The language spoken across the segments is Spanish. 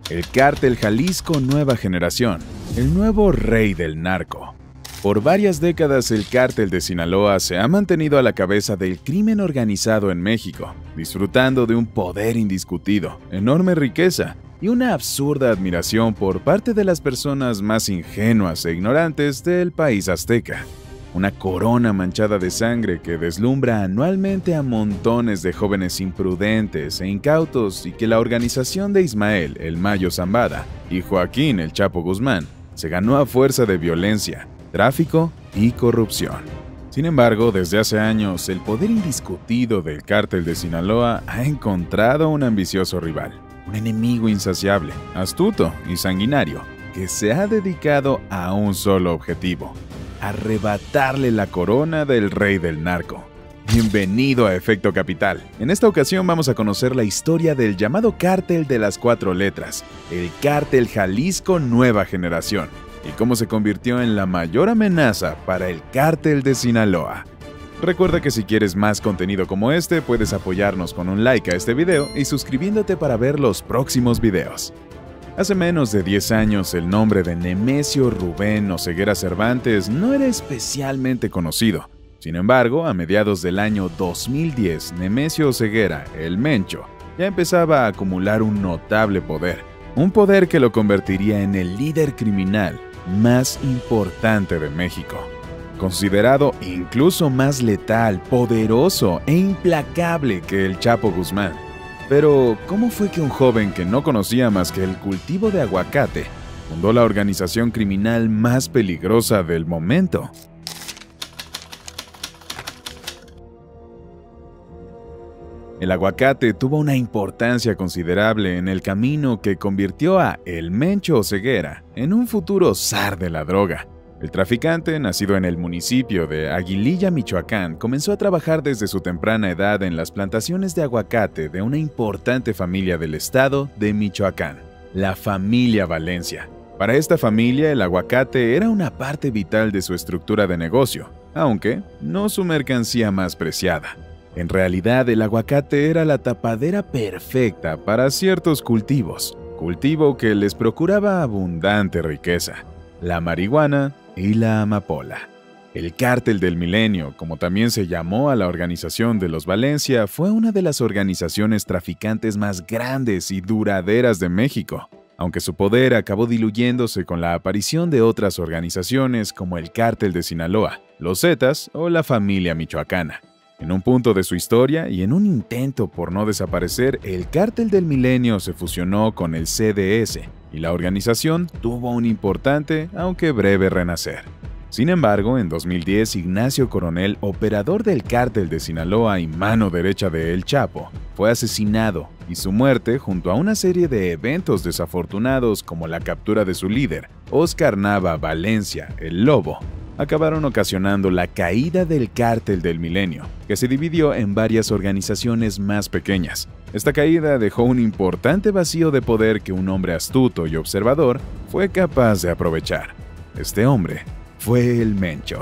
El Cártel Jalisco Nueva Generación, el nuevo rey del narco. Por varias décadas el Cártel de Sinaloa se ha mantenido a la cabeza del crimen organizado en México, disfrutando de un poder indiscutido, enorme riqueza y una absurda admiración por parte de las personas más ingenuas e ignorantes del país azteca. Una corona manchada de sangre que deslumbra anualmente a montones de jóvenes imprudentes e incautos y que la organización de Ismael El Mayo Zambada y Joaquín El Chapo Guzmán se ganó a fuerza de violencia, tráfico y corrupción. Sin embargo, desde hace años, el poder indiscutido del Cártel de Sinaloa ha encontrado un ambicioso rival, un enemigo insaciable, astuto y sanguinario, que se ha dedicado a un solo objetivo: arrebatarle la corona del rey del narco. Bienvenido a Efecto Capital. En esta ocasión vamos a conocer la historia del llamado Cártel de las Cuatro Letras, el Cártel Jalisco Nueva Generación, y cómo se convirtió en la mayor amenaza para el Cártel de Sinaloa. Recuerda que si quieres más contenido como este, puedes apoyarnos con un like a este video y suscribiéndote para ver los próximos videos. Hace menos de 10 años, el nombre de Nemesio Rubén Oseguera Cervantes no era especialmente conocido. Sin embargo, a mediados del año 2010, Nemesio Oseguera, el Mencho, ya empezaba a acumular un notable poder. Un poder que lo convertiría en el líder criminal más importante de México. Considerado incluso más letal, poderoso e implacable que el Chapo Guzmán. Pero, ¿cómo fue que un joven que no conocía más que el cultivo de aguacate fundó la organización criminal más peligrosa del momento? El aguacate tuvo una importancia considerable en el camino que convirtió a El Mencho Oseguera en un futuro zar de la droga. El traficante, nacido en el municipio de Aguililla, Michoacán, comenzó a trabajar desde su temprana edad en las plantaciones de aguacate de una importante familia del estado de Michoacán, la familia Valencia. Para esta familia, el aguacate era una parte vital de su estructura de negocio, aunque no su mercancía más preciada. En realidad, el aguacate era la tapadera perfecta para ciertos cultivos, cultivo que les procuraba abundante riqueza: la marihuana y la amapola. El Cártel del Milenio, como también se llamó a la organización de los Valencia, fue una de las organizaciones traficantes más grandes y duraderas de México, aunque su poder acabó diluyéndose con la aparición de otras organizaciones como el Cártel de Sinaloa, los Zetas o la familia michoacana. En un punto de su historia y en un intento por no desaparecer, el Cártel del Milenio se fusionó con el CDS y la organización tuvo un importante, aunque breve, renacer. Sin embargo, en 2010, Ignacio Coronel, operador del Cártel de Sinaloa y mano derecha de El Chapo, fue asesinado y su muerte, junto a una serie de eventos desafortunados como la captura de su líder, Óscar Nava Valencia, el Lobo, acabaron ocasionando la caída del Cártel del Milenio, que se dividió en varias organizaciones más pequeñas. Esta caída dejó un importante vacío de poder que un hombre astuto y observador fue capaz de aprovechar. Este hombre fue el Mencho.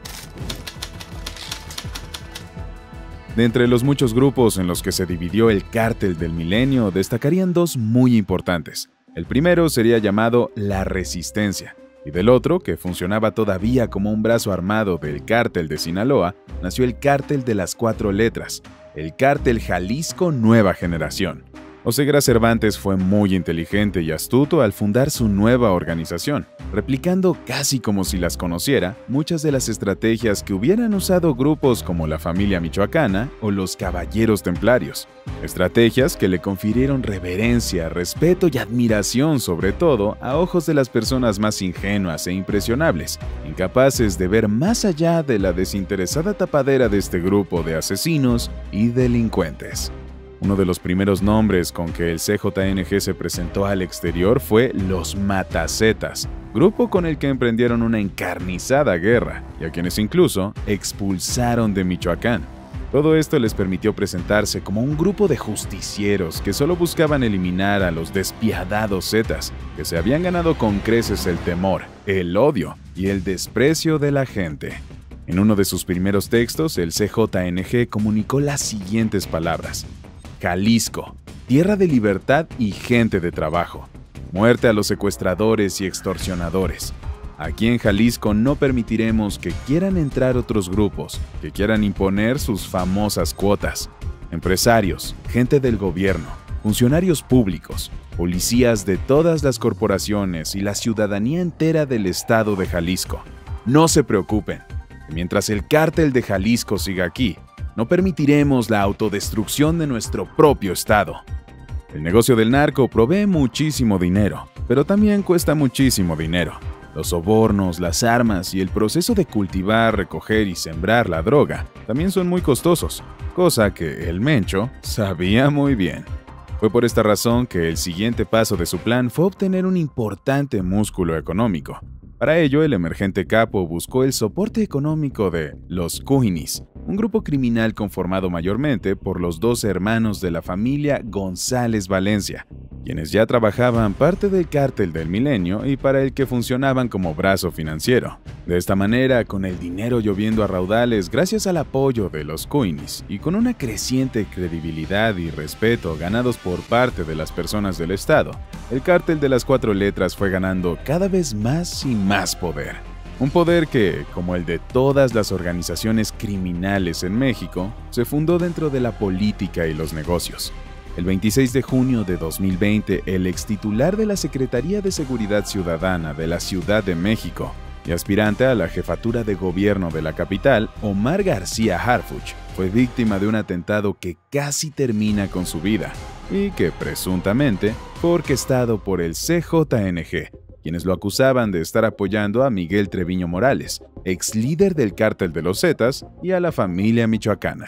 De entre los muchos grupos en los que se dividió el Cártel del Milenio, destacarían dos muy importantes. El primero sería llamado La Resistencia, y del otro, que funcionaba todavía como un brazo armado del Cártel de Sinaloa, nació el Cártel de las Cuatro Letras, el Cártel Jalisco Nueva Generación. Oseguera Cervantes fue muy inteligente y astuto al fundar su nueva organización, replicando casi como si las conociera muchas de las estrategias que hubieran usado grupos como la familia michoacana o los caballeros templarios. Estrategias que le confirieron reverencia, respeto y admiración, sobre todo a ojos de las personas más ingenuas e impresionables, incapaces de ver más allá de la desinteresada tapadera de este grupo de asesinos y delincuentes. Uno de los primeros nombres con que el CJNG se presentó al exterior fue los Matazetas, grupo con el que emprendieron una encarnizada guerra y a quienes incluso expulsaron de Michoacán. Todo esto les permitió presentarse como un grupo de justicieros que solo buscaban eliminar a los despiadados Zetas, que se habían ganado con creces el temor, el odio y el desprecio de la gente. En uno de sus primeros textos, el CJNG comunicó las siguientes palabras: Jalisco, tierra de libertad y gente de trabajo. Muerte a los secuestradores y extorsionadores. Aquí en Jalisco no permitiremos que quieran entrar otros grupos, que quieran imponer sus famosas cuotas. Empresarios, gente del gobierno, funcionarios públicos, policías de todas las corporaciones y la ciudadanía entera del estado de Jalisco. No se preocupen, que mientras el cártel de Jalisco siga aquí, no permitiremos la autodestrucción de nuestro propio estado. El negocio del narco provee muchísimo dinero, pero también cuesta muchísimo dinero. Los sobornos, las armas y el proceso de cultivar, recoger y sembrar la droga también son muy costosos, cosa que el Mencho sabía muy bien. Fue por esta razón que el siguiente paso de su plan fue obtener un importante músculo económico. Para ello, el emergente capo buscó el soporte económico de los Cuinis, un grupo criminal conformado mayormente por los dos hermanos de la familia González Valencia, quienes ya trabajaban parte del cártel del Milenio y para el que funcionaban como brazo financiero. De esta manera, con el dinero lloviendo a raudales gracias al apoyo de los Cuinis y con una creciente credibilidad y respeto ganados por parte de las personas del Estado, el cártel de las 4 letras fue ganando cada vez más y más poder. Un poder que, como el de todas las organizaciones criminales en México, se fundó dentro de la política y los negocios. El 26 de junio de 2020, el extitular de la Secretaría de Seguridad Ciudadana de la Ciudad de México y aspirante a la jefatura de gobierno de la capital, Omar García Harfuch, fue víctima de un atentado que casi termina con su vida y que presuntamente fue orquestado por el CJNG, quienes lo acusaban de estar apoyando a Miguel Treviño Morales, ex líder del cártel de los Zetas, y a la familia michoacana.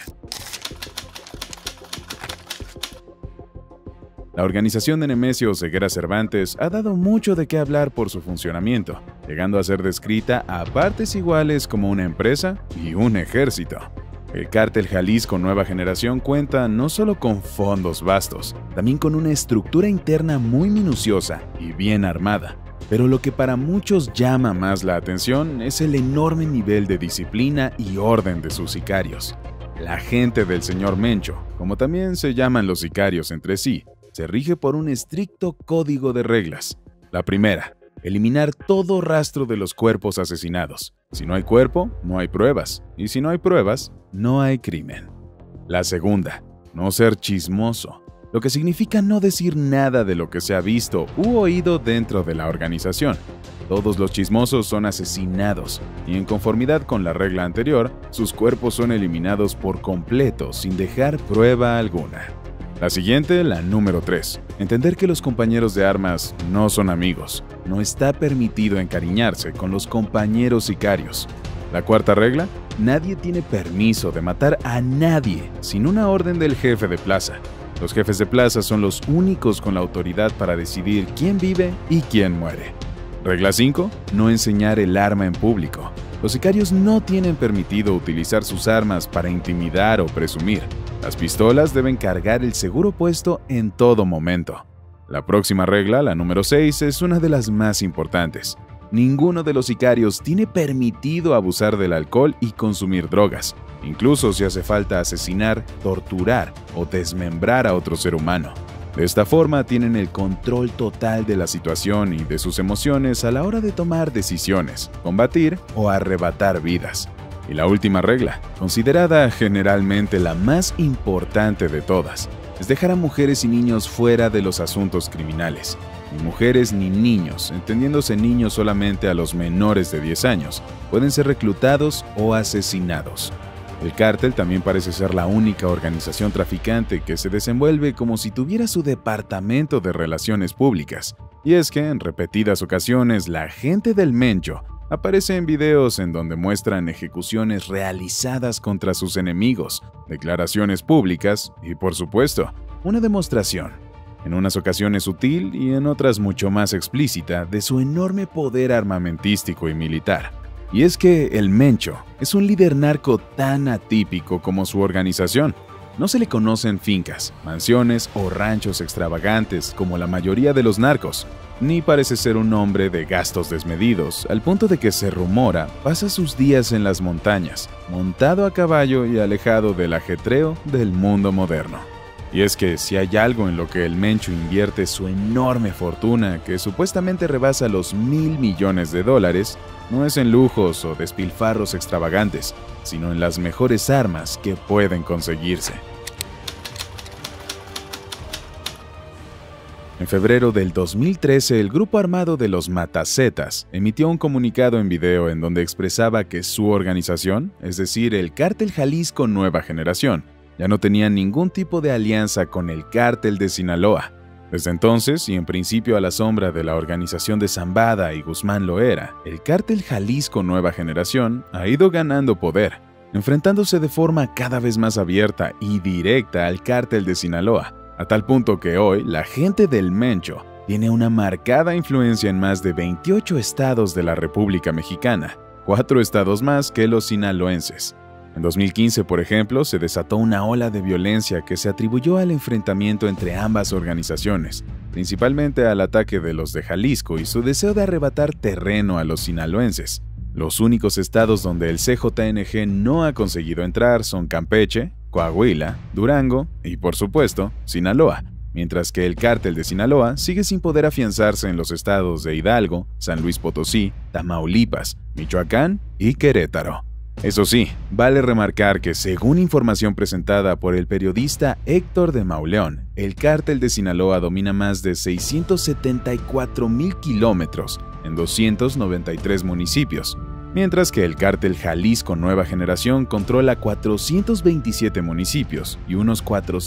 La organización de Nemesio Ceguera Cervantes ha dado mucho de qué hablar por su funcionamiento, llegando a ser descrita a partes iguales como una empresa y un ejército. El cártel Jalisco Nueva Generación cuenta no solo con fondos vastos, también con una estructura interna muy minuciosa y bien armada. Pero lo que para muchos llama más la atención es el enorme nivel de disciplina y orden de sus sicarios. La gente del señor Mencho, como también se llaman los sicarios entre sí, se rige por un estricto código de reglas. La primera, eliminar todo rastro de los cuerpos asesinados. Si no hay cuerpo, no hay pruebas. Y si no hay pruebas, no hay crimen. La segunda, no ser chismoso, lo que significa no decir nada de lo que se ha visto u oído dentro de la organización. Todos los chismosos son asesinados y en conformidad con la regla anterior, sus cuerpos son eliminados por completo sin dejar prueba alguna. La siguiente, la número 3. Entender que los compañeros de armas no son amigos. No está permitido encariñarse con los compañeros sicarios. La cuarta regla, nadie tiene permiso de matar a nadie sin una orden del jefe de plaza. Los jefes de plaza son los únicos con la autoridad para decidir quién vive y quién muere. Regla 5. No enseñar el arma en público. Los sicarios no tienen permitido utilizar sus armas para intimidar o presumir. Las pistolas deben cargar el seguro puesto en todo momento. La próxima regla, la número 6, es una de las más importantes. Ninguno de los sicarios tiene permitido abusar del alcohol y consumir drogas, incluso si hace falta asesinar, torturar o desmembrar a otro ser humano. De esta forma tienen el control total de la situación y de sus emociones a la hora de tomar decisiones, combatir o arrebatar vidas. Y la última regla, considerada generalmente la más importante de todas, es dejar a mujeres y niños fuera de los asuntos criminales. Ni mujeres ni niños, entendiéndose niños solamente a los menores de 10 años, pueden ser reclutados o asesinados. El cártel también parece ser la única organización traficante que se desenvuelve como si tuviera su departamento de relaciones públicas. Y es que en repetidas ocasiones la gente del Mencho aparece en videos en donde muestran ejecuciones realizadas contra sus enemigos, declaraciones públicas y, por supuesto, una demostración, en unas ocasiones sutil y en otras mucho más explícita, de su enorme poder armamentístico y militar. Y es que el Mencho es un líder narco tan atípico como su organización. No se le conocen fincas, mansiones o ranchos extravagantes como la mayoría de los narcos, ni parece ser un hombre de gastos desmedidos, al punto de que se rumora pasa sus días en las montañas, montado a caballo y alejado del ajetreo del mundo moderno. Y es que si hay algo en lo que el Mencho invierte su enorme fortuna, que supuestamente rebasa los $1,000 millones, no es en lujos o despilfarros extravagantes, sino en las mejores armas que pueden conseguirse. En febrero del 2013, el grupo armado de los Matacetas emitió un comunicado en video en donde expresaba que su organización, es decir, el Cártel Jalisco Nueva Generación, ya no tenía ningún tipo de alianza con el Cártel de Sinaloa. Desde entonces, y en principio a la sombra de la organización de Zambada y Guzmán Loera, el Cártel Jalisco Nueva Generación ha ido ganando poder, enfrentándose de forma cada vez más abierta y directa al Cártel de Sinaloa, a tal punto que hoy la gente del Mencho tiene una marcada influencia en más de 28 estados de la República Mexicana, 4 estados más que los sinaloenses. En 2015, por ejemplo, se desató una ola de violencia que se atribuyó al enfrentamiento entre ambas organizaciones, principalmente al ataque de los de Jalisco y su deseo de arrebatar terreno a los sinaloenses. Los únicos estados donde el CJNG no ha conseguido entrar son Campeche, Coahuila, Durango y, por supuesto, Sinaloa, mientras que el Cártel de Sinaloa sigue sin poder afianzarse en los estados de Hidalgo, San Luis Potosí, Tamaulipas, Michoacán y Querétaro. Eso sí, vale remarcar que según información presentada por el periodista Héctor de Mauleón, el Cártel de Sinaloa domina más de 674,000 kilómetros en 293 municipios, mientras que el Cártel Jalisco Nueva Generación controla 427 municipios y unos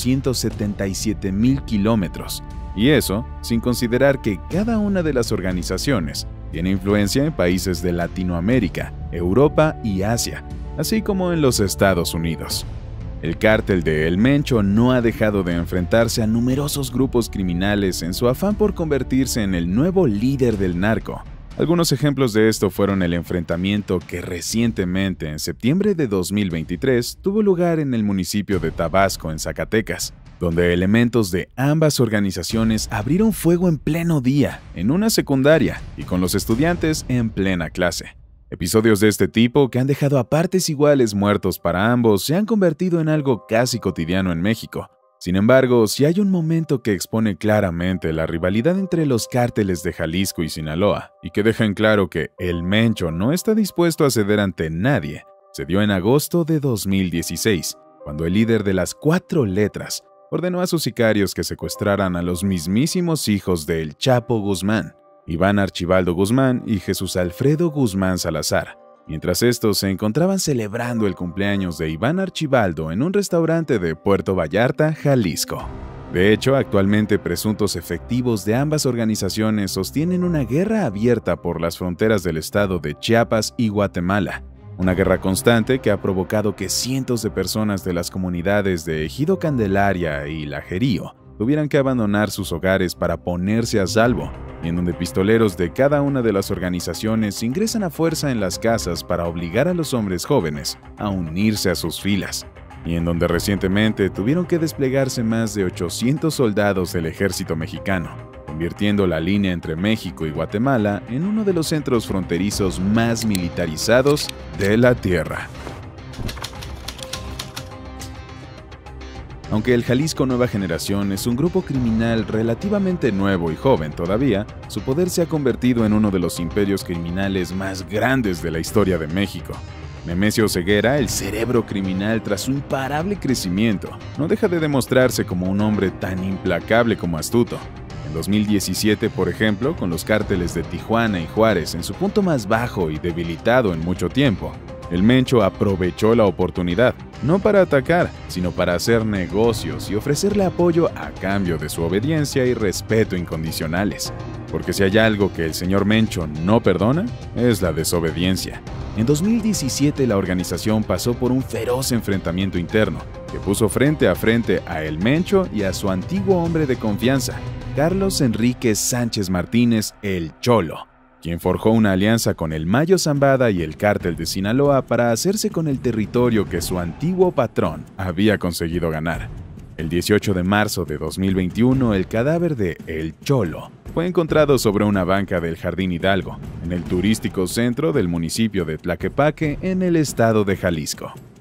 477,000 kilómetros. Y eso sin considerar que cada una de las organizaciones tiene influencia en países de Latinoamérica, Europa y Asia, así como en los Estados Unidos. El cártel de El Mencho no ha dejado de enfrentarse a numerosos grupos criminales en su afán por convertirse en el nuevo líder del narco. Algunos ejemplos de esto fueron el enfrentamiento que recientemente, en septiembre de 2023, tuvo lugar en el municipio de Tabasco, en Zacatecas, donde elementos de ambas organizaciones abrieron fuego en pleno día, en una secundaria, y con los estudiantes en plena clase. Episodios de este tipo, que han dejado a partes iguales muertos para ambos, se han convertido en algo casi cotidiano en México. Sin embargo, si hay un momento que expone claramente la rivalidad entre los cárteles de Jalisco y Sinaloa, y que deja en claro que El Mencho no está dispuesto a ceder ante nadie, se dio en agosto de 2016, cuando el líder de las 4 letras ordenó a sus sicarios que secuestraran a los mismísimos hijos de El Chapo Guzmán, Iván Archibaldo Guzmán y Jesús Alfredo Guzmán Salazar, mientras estos se encontraban celebrando el cumpleaños de Iván Archibaldo en un restaurante de Puerto Vallarta, Jalisco. De hecho, actualmente presuntos efectivos de ambas organizaciones sostienen una guerra abierta por las fronteras del estado de Chiapas y Guatemala, una guerra constante que ha provocado que cientos de personas de las comunidades de Ejido Candelaria y Lajerío tuvieran que abandonar sus hogares para ponerse a salvo, y en donde pistoleros de cada una de las organizaciones ingresan a fuerza en las casas para obligar a los hombres jóvenes a unirse a sus filas, y en donde recientemente tuvieron que desplegarse más de 800 soldados del ejército mexicano, convirtiendo la línea entre México y Guatemala en uno de los centros fronterizos más militarizados de la Tierra. Aunque el Jalisco Nueva Generación es un grupo criminal relativamente nuevo y joven todavía, su poder se ha convertido en uno de los imperios criminales más grandes de la historia de México. Nemesio Ceguera, el cerebro criminal tras su imparable crecimiento, no deja de demostrarse como un hombre tan implacable como astuto. En 2017, por ejemplo, con los cárteles de Tijuana y Juárez en su punto más bajo y debilitado en mucho tiempo, El Mencho aprovechó la oportunidad, no para atacar, sino para hacer negocios y ofrecerle apoyo a cambio de su obediencia y respeto incondicionales. Porque si hay algo que el señor Mencho no perdona, es la desobediencia. En 2017 la organización pasó por un feroz enfrentamiento interno, que puso frente a El Mencho y a su antiguo hombre de confianza, Carlos Enrique Sánchez Martínez, el Cholo, quien forjó una alianza con el Mayo Zambada y el Cártel de Sinaloa para hacerse con el territorio que su antiguo patrón había conseguido ganar. El 18 de marzo de 2021, el cadáver de El Cholo fue encontrado sobre una banca del Jardín Hidalgo, en el turístico centro del municipio de Tlaquepaque, en el estado de Jalisco.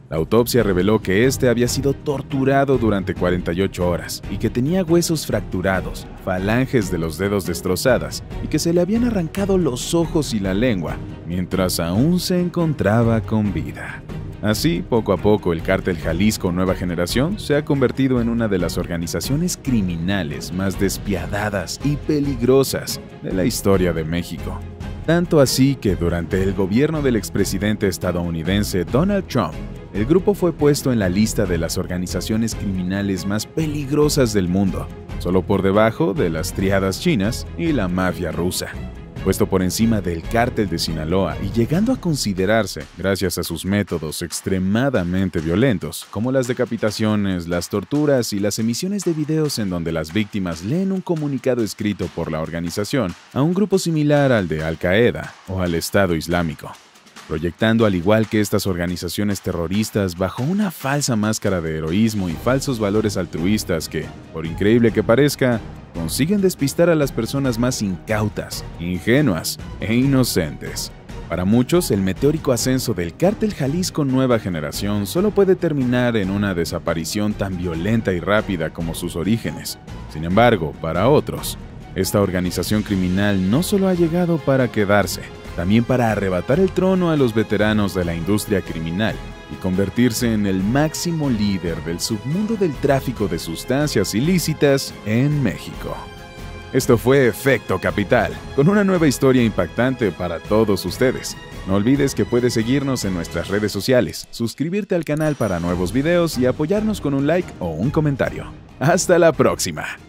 La autopsia reveló que este había sido torturado durante 48 horas y que tenía huesos fracturados, falanges de los dedos destrozadas y que se le habían arrancado los ojos y la lengua, mientras aún se encontraba con vida. Así, poco a poco, el Cártel Jalisco Nueva Generación se ha convertido en una de las organizaciones criminales más despiadadas y peligrosas de la historia de México. Tanto así que durante el gobierno del expresidente estadounidense Donald Trump, el grupo fue puesto en la lista de las organizaciones criminales más peligrosas del mundo, solo por debajo de las triadas chinas y la mafia rusa, puesto por encima del Cártel de Sinaloa y llegando a considerarse, gracias a sus métodos extremadamente violentos, como las decapitaciones, las torturas y las emisiones de videos en donde las víctimas leen un comunicado escrito por la organización a un grupo similar al de Al-Qaeda o al Estado Islámico, proyectando al igual que estas organizaciones terroristas bajo una falsa máscara de heroísmo y falsos valores altruistas que, por increíble que parezca, consiguen despistar a las personas más incautas, ingenuas e inocentes. Para muchos, el meteórico ascenso del Cártel Jalisco Nueva Generación solo puede terminar en una desaparición tan violenta y rápida como sus orígenes. Sin embargo, para otros, esta organización criminal no solo ha llegado para quedarse, también para arrebatar el trono a los veteranos de la industria criminal y convertirse en el máximo líder del submundo del tráfico de sustancias ilícitas en México. Esto fue Efecto Capital, con una nueva historia impactante para todos ustedes. No olvides que puedes seguirnos en nuestras redes sociales, suscribirte al canal para nuevos videos y apoyarnos con un like o un comentario. ¡Hasta la próxima!